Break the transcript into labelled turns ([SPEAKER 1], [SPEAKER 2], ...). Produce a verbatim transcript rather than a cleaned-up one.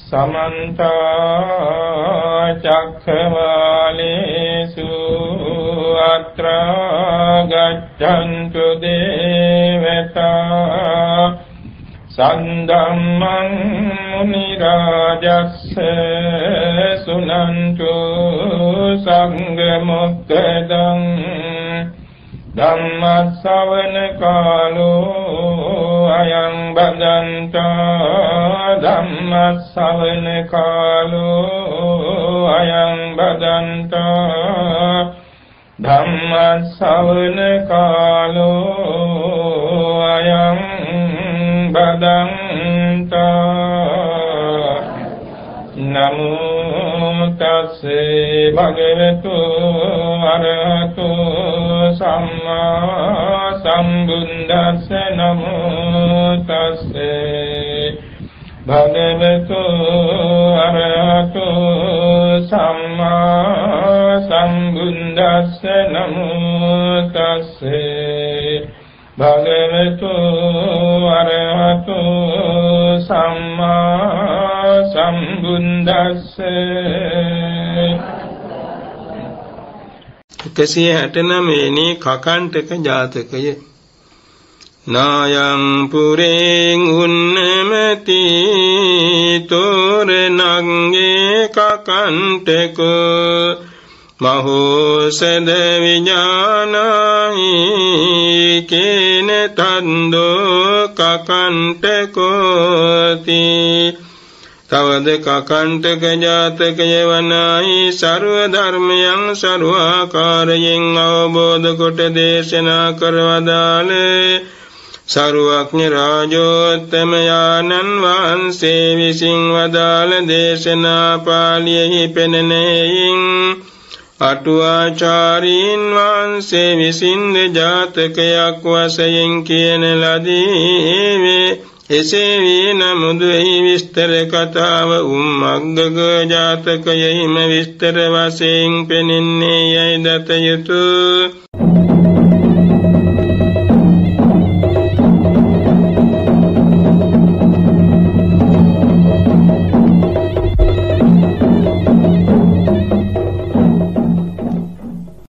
[SPEAKER 1] Samanta Cakkavalesu Atra Gaccantu Devata Sandhammam Munirajassa Sunantu Sanghamukkadam Dhammasavana Kalo Ayam Badanta Dhammasavana Kalo Ayam Badanta Dhammasavana Kalo Ayam Badanta Namo Tassa Bhagavato Arahato Samma Sambuddhassa Namo Tassa Bhagavato Arahato Samma Sambuddhassa Namo Tassa Bhagavato Arahato Samma Sambuddhassa එකසිය හැටනවය වෙනි කකණ්ඨක ජාතකය නායං පුරේං උන්නමති තෝරණංගේ කකණ්ඨකෝ මහෝසද විඥානාහි කේන තන්දෝ කකණ්ඨකෝති තවද කකණ්ඨක ජාතකය වනාහි සර්ව ධර්මයන් සර්වාකාරයෙන් අවබෝධ කොට දේශනා කරවදාළ සර්වඥ රාජෝත්තමයාණන් වහන්සේ විසින් වදාළ දේශනා පාළියෙහි පෙනෙනෙයින් අටුවාචාරීන් වහන්සේ විසින් ජාතකයක් වශයෙන් කියන ලදී එසේ වී නමුදු එහි විස්තර කතාව උම්මග්ගග ජාතකයෙහිම විස්තර වශයෙන් පෙනෙන්නේ යයි දත යුතුය